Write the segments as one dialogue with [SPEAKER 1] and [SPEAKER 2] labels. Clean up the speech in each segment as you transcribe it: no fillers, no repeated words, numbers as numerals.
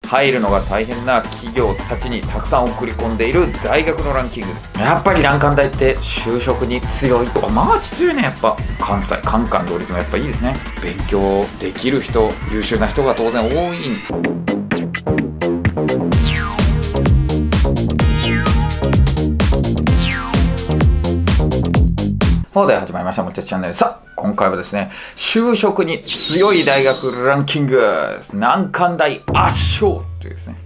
[SPEAKER 1] 入るのが大変な企業たちにたくさん送り込んでいる大学のランキングです。やっぱり難関大って就職に強い。マーチ強いね。やっぱ関西カンカン同率もやっぱいいですね。勉強できる人、優秀な人が当然多い。で始まりました森田チャンネル。さあ今回はですね、就職に強い大学ランキング難関大圧勝というですね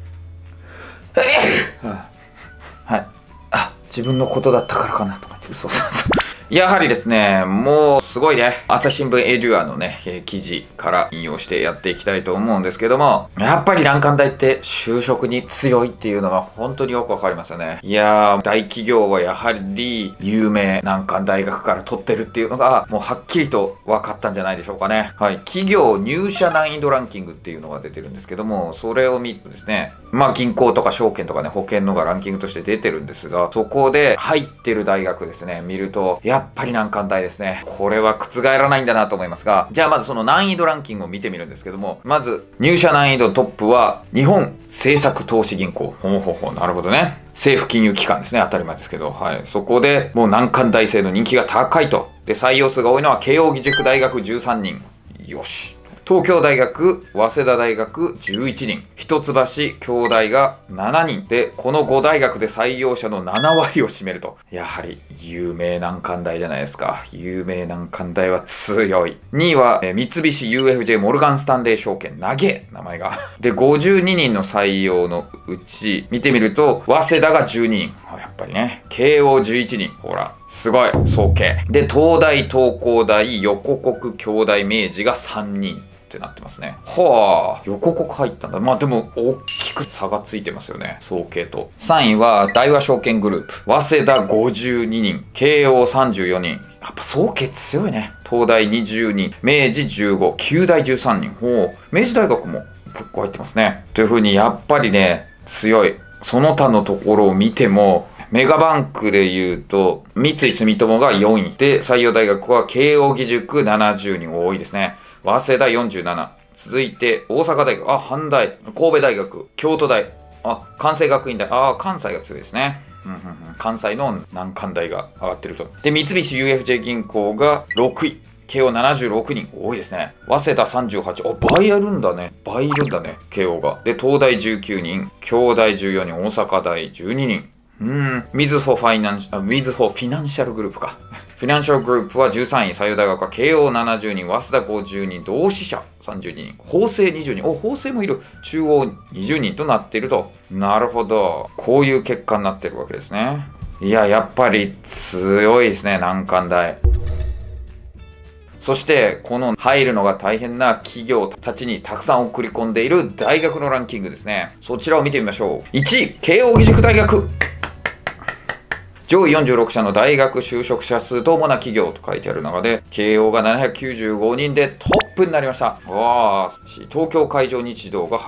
[SPEAKER 1] はい、自分のことだったからかなとか言って、そうやはりですね、もうすごいね、朝日新聞エデュアのね、記事から引用してやっていきたいと思うんですけども、やっぱり難関大って就職に強いっていうのが本当によくわかりますよね。いやー、大企業はやはり有名難関大学から取ってるっていうのがもうはっきりと分かったんじゃないでしょうかね。はい、企業入社難易度ランキングっていうのが出てるんですけども、それを見るとですね、銀行とか証券とかね、保険のがランキングとして出てるんですが、そこで入ってる大学ですね、見るとやっぱり難関大ですね。これは覆らないんだなと思いますが、じゃあまずその難易度ランキングを見てみるんですけども、まず入社難易度トップは日本政策投資銀行。なるほどね。政府金融機関ですね。当たり前ですけど、はい。そこでもう難関大生の人気が高いと。で、採用数が多いのは慶應義塾大学13人。よし。東京大学、早稲田大学11人、一橋京大が7人で、この5大学で採用者の7割を占めると。やはり有名難関大じゃないですか。有名難関大は強い。2位は三菱 UFJ モルガンスタンレー証券。名前が。で、52人の採用のうち、見てみると、早稲田が12人。やっぱりね。慶応11人。ほら。すごい。総計。で、東大、東工大、横国、京大、明治が3人。ってなってますね。はあ、横国入ったんだ。でも大きく差がついてますよね、総計と。3位は大和証券グループ、早稲田52人、慶応34人。やっぱ総計強いね。東大20人、明治15、九大13人。明治大学も結構入ってますね。という風にやっぱりね、強い。その他のところを見ても、メガバンクで言うと、三井住友が4位で、採用大学は慶応義塾70人多いですね。早稲田47。続いて、大阪大学、阪大、神戸大学、京都大、関西学院大、関西が強いですね。関西の難関大が上がってると。で、三菱 UFJ 銀行が6位。慶応76人。多いですね。早稲田38。倍いるんだね。慶応が。で、東大19人、京大14人、大阪大12人。みずほフィナンシャルグループか。フィナンシャルグループは13位、採用大学は慶応70人、早稲田50人、同志社32人、法政20人、法政もいる、中央20人となっていると。なるほど。こういう結果になってるわけですね。いや、やっぱり強いですね、難関大。そして、この入るのが大変な企業たちにたくさん送り込んでいる大学のランキングですね。そちらを見てみましょう。1位、慶応義塾大学。上位46社の大学就職者数と主な企業と書いてある中で、慶応が795人でトップになりました。東京海上日動が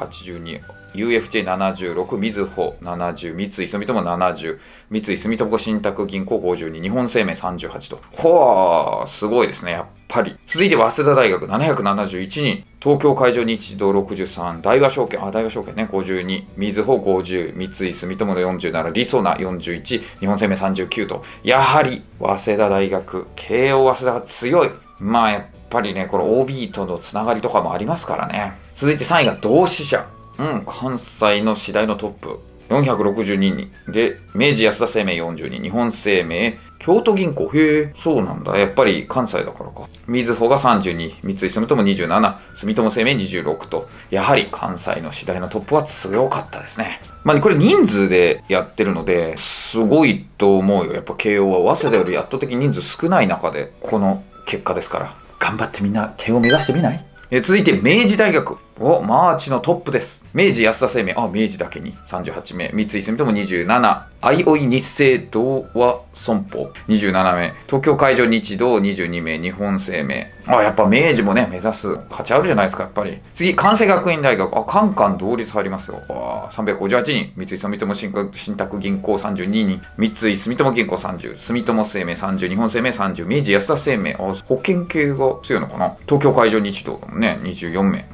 [SPEAKER 1] 82、UFJ76、みずほ70、三井住友70、三井住友信託銀行52、日本生命38と。すごいですね、やっぱり。続いて、早稲田大学771人、東京海上日動63、大和証券ね、52、みずほ50、三井住友の47、りそな41、日本生命39と。やはり、早稲田大学、慶応早稲田が強い。やっぱりね、これ OB とのつながりとかもありますからね。続いて3位が同志社。関西の私大のトップ。462人。で、明治安田生命40人。日本生命、京都銀行。そうなんだ。やっぱり関西だからか。みずほが32。三井住友27。住友生命26と。やはり関西の私大のトップは強かったですね。これ人数でやってるので、すごいと思うよ。やっぱ慶応は早稲田より圧倒的に人数少ない中で、この結果ですから。頑張ってみんな慶応目指してみない？続いて明治大学。マーチのトップです。明治安田生命、明治だけに38名。三井住友27。相生日生同和損保27名。東京海上日動22名。日本生命。やっぱ明治もね、目指す価値あるじゃないですか、やっぱり。次、関西学院大学。カンカン同率入りますよ。358人。三井住友信託銀行32人。三井住友銀行30。住友生命30。日本生命30。明治安田生命。保険系が強いのかな。東京海上日動もね、24名。関西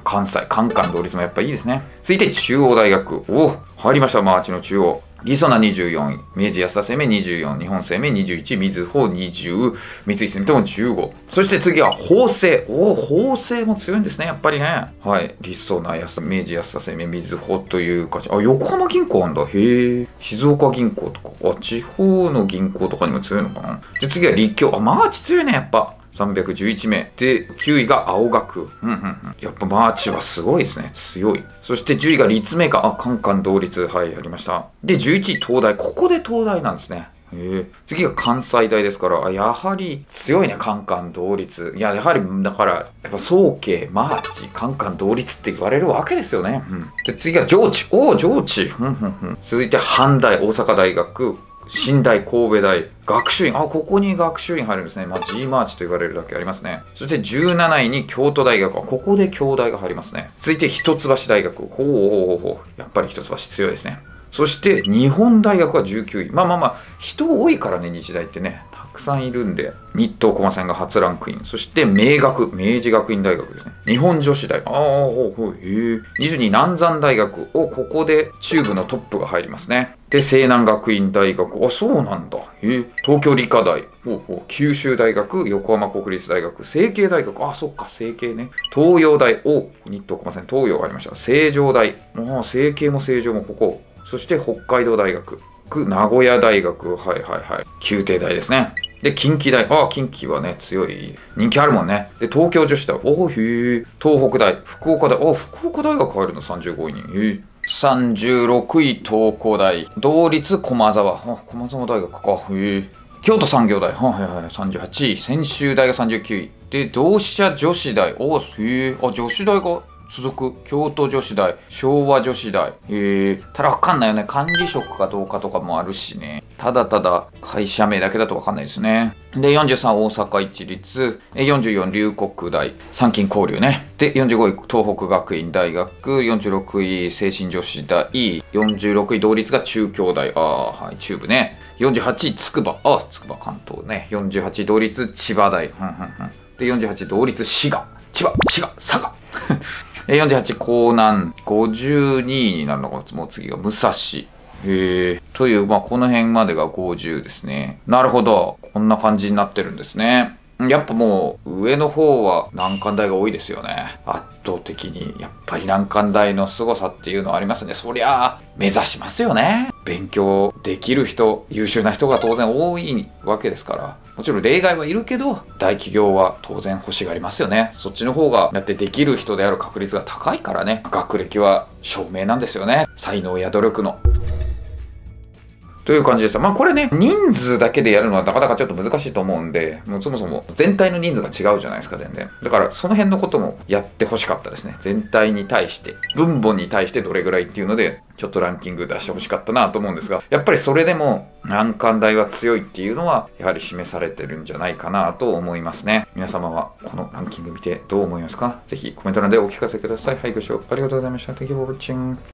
[SPEAKER 1] カンカン同率もやっぱいいですね。続いて中央大学。お、入りました、マーチの中央。りそな24位、明治安田生命24、日本生命21、みずほ20、三井住友15。そして次は法政。お、法政も強いんですね、やっぱりね。はい。りそな、明治安田生命、みずほというか、あ、横浜銀行あんだ。へえ。静岡銀行とか、あ、地方の銀行とかにも強いのかな。で、次は立教。あ、マーチ強いね、やっぱ。311名。で、9位が青学。やっぱマーチはすごいですね。強い。そして10位が立命館。あ、カンカン同率。はい、ありました。で、11位東大。ここで東大なんですね。次が関西大ですから、やはり強いね、カンカン同率。いや、やはり、だから、やっぱ早慶、マーチ、カンカン同率って言われるわけですよね。で、次が上智。おー、上智。続いて阪大、大阪大学。新大、神戸大、学習院。あ、ここに学習院入るんですね。まあ、G マーチと言われるだけありますね。そして17位に京都大学。あ、ここで京大が入りますね。続いて一橋大学。ほう。やっぱり一橋強いですね。そして日本大学が19位。まあ、人多いからね、日大ってね。たくさんいるんで。日東駒線が初ランクイン。そして明治学院大学ですね。日本女子大。へえ。22位南山大学。ここで中部のトップが入りますね。で、西南学院大学。あ、そうなんだ。東京理科大。九州大学、横浜国立大学、成蹊大学。あ、そっか、成蹊ね。東洋大。日東駒線、東洋がありました。成城大。成蹊も成城もここ。そして北海道大学。名古屋大学。はい。宮廷大ですね。で、近畿大。近畿はね、強い。人気あるもんね。で、東京女子大。東北大。福岡大。福岡大学入るの35位に。36位東工大。同率駒沢。駒沢大学か。京都産業大。38位。専修大が39位。で、同志社女子大。女子大が続く。京都女子大。昭和女子大。ただわかんないよね。管理職かどうかとかもあるしね。ただ会社名だけだとわかんないですね。で、43大阪一律。44龍谷大。参勤交流ね。で、45位東北学院大学。46位聖心女子大。46位同率が中京大。中部ね。48位筑波。筑波関東ね。48位同率千葉大。で、48位同率滋賀。佐賀。48江南、52位になるのが、もう次が武蔵。という、この辺までが50ですね。なるほど。こんな感じになってるんですね。やっぱもう、上の方は難関大が多いですよね。圧倒的に。やっぱり難関大の凄さっていうのはありますね。そりゃあ、目指しますよね。勉強できる人、優秀な人が当然多いわけですから。もちろん例外はいるけど、大企業は当然欲しがりますよね。そっちの方が、だってできる人である確率が高いからね。学歴は証明なんですよね。才能や努力の。という感じでした。これね、人数だけでやるのはなかなかちょっと難しいと思うんで、もうそもそも全体の人数が違うじゃないですか、全然。だからその辺のこともやってほしかったですね。全体に対して、分母に対してどれぐらいっていうので、ちょっとランキング出してほしかったなと思うんですが、やっぱりそれでも難関大は強いっていうのは、やはり示されてるんじゃないかなと思いますね。皆様はこのランキング見てどう思いますか？ぜひコメント欄でお聞かせください。はい、ご視聴ありがとうございました。Thank you for watching.